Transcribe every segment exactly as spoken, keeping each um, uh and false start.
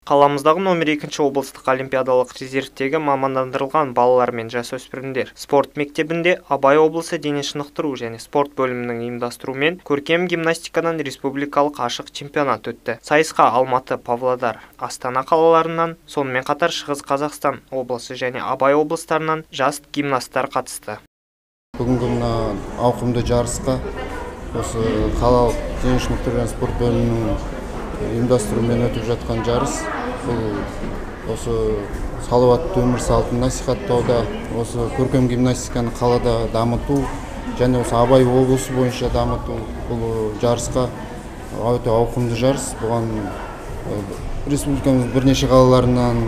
Қаламыздағы номер екінші облыстық олимпиадалық резервтегі мамандандырылған балалар мен жасөспірімдер спорт мектебінде Абай облысы дене шынықтыру және спорт бөлімінің ұйымдастыруымен көркем гимнастикадан республикалық ашық чемпионат өтті. Сайысқа Алматы, Павлодар, Астана қалаларынан, сонымен қатар Шығыс Қазақстан облысы және Абай облыстарынан жас гимнасттар қатысты. Бүгінгі мына ауқымды жарысқа осы қалалық дене шынықтыру және спорт бөлімінің ұйымдастыруымен өтіп жатқан жарыс. Бұл осы салауатты өмір салтын насихаттауда, осы көркем гимнастиканы қалада дамыту және осы Абай облысы бойынша дамыту. Бұл жарысқа өте ауқымды жарыс. Бұған республикамыз бірнеше қалаларынан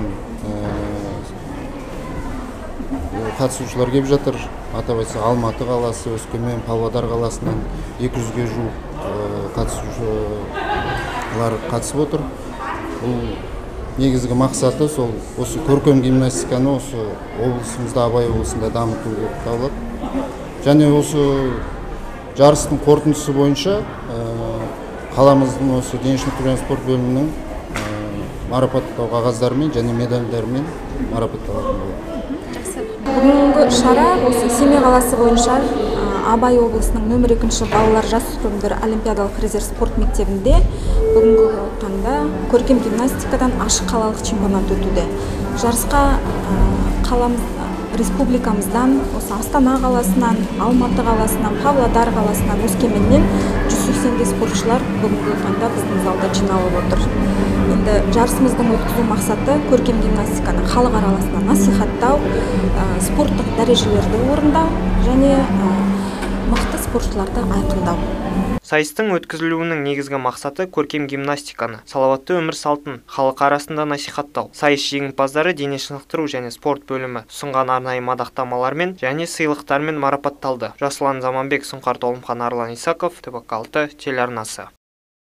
қатысушылар келіп жатыр. Атап айтсақ, Алматы қаласы, Өскемен, Павлодар қаласынан екі жүзге жуық қатысушылар қатысып отыр. Бұл негізгі мақсаты сол осы көркем гимнастиканы осы облысымызда, Абай облысында дамыту болып табылады. Және осы жарыстың қорытындысы бойынша қаламыздың осы дене шынықтыру және спорт бөлімінің марапаттау қағаздарымен және медальдармен марапатталатын болады. Бүгінгі шара осы Семей қаласы бойынша Абай облысының нөмір екінші балалар жасөспірімдер олимпиадалық резерв спорт мектебінде бүгінгі таңда көркем гимнастикадан ашық қалалық чемпионат өтуде. Жарысқа қаламыз республикамыздан, осы Астана қаласынан, Алматы қаласынан, Павлодар қаласынан, Өскеменнен жүз сексенге спортшылар бүгінгі таңда біздің залда жиналып отыр. Енді жарысымыздың өткізу мақсаты көркем гимнастиканы халық арасында насихаттау, спорттық дәрежелерді орындау және мықты спортшыларды айқындау. Сайыстың өткізілуінің негізгі мақсаты көркем гимнастиканы, салауатты өмір салтын халық арасында насихаттау. Сайыс жеңімпаздары дене шынықтыру және спорт бөлімі ұсынған арнайы мадақтамалармен және сыйлықтармен марапатталды. Жасұлан Заманбек, Сұңқар Толымхан, Арлан Исаков, Т В К алты телеарнасы.